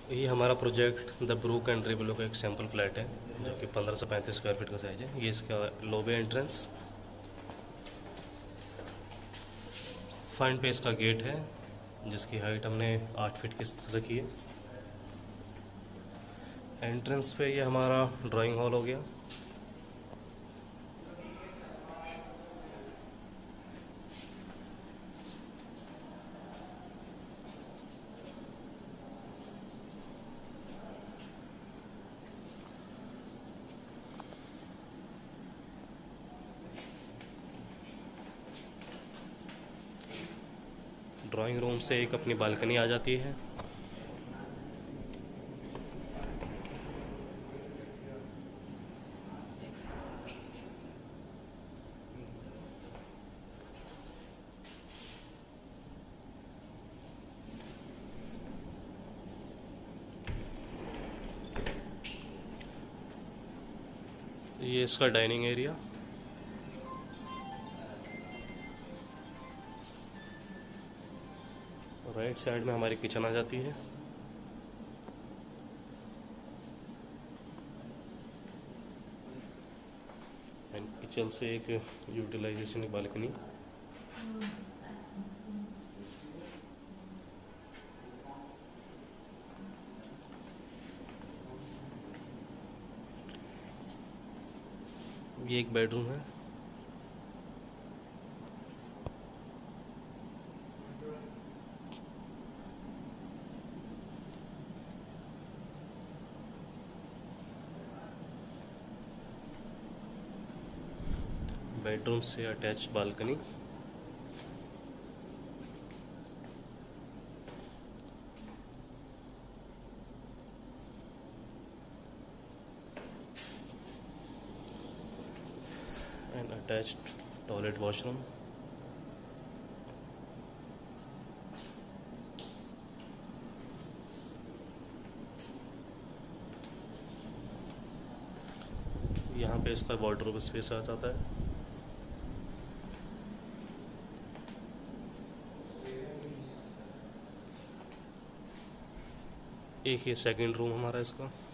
ये हमारा project the Brook and Rivulet का एक सैम्पल फ्लैट है जो कि 15 से 35 स्क्वायर फीट का साइज है। ये इसका लॉबी एंट्रेंस, फ्रंट पे इसका गेट है जिसकी हाइट हमने 8 फीट की रखी है। एंट्रेंस पे ये हमारा ड्राइंग हॉल हो गया। ड्राइंग रूम से एक अपनी बालकनी आ जाती है। ये इसका डाइनिंग एरिया, राइट साइड में हमारी किचन आ जाती है। एंड किचन से एक यूटिलाइजेशन की बालकनी। ये एक बेडरूम है। बेडरूम से attach balcony. And attached toilet washroom. यहाँ पे इसका वार्डरोब स्पेस आ जाता है। एक ये सेकंड रूम हमारा इसका।